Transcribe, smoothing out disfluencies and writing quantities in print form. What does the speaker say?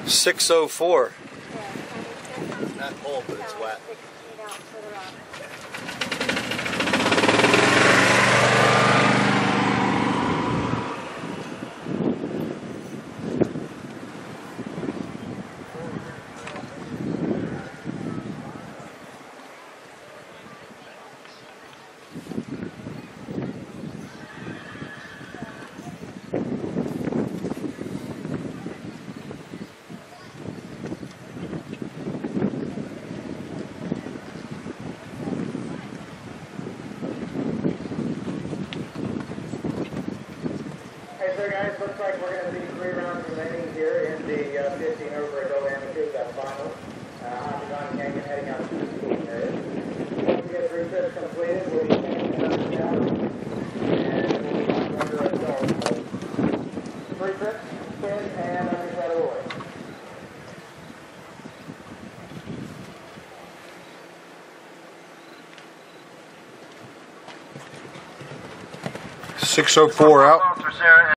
604. It's not cold, but it's wet. So guys, looks like we're going to see 3 rounds remaining here in the 15 over adult amateur final. Octagon Canyon heading out to the team area. Once we get 3 trips completed, we'll be changing up and down, and we'll be under a dog. 3 trips, spin, and underside away. .604 out.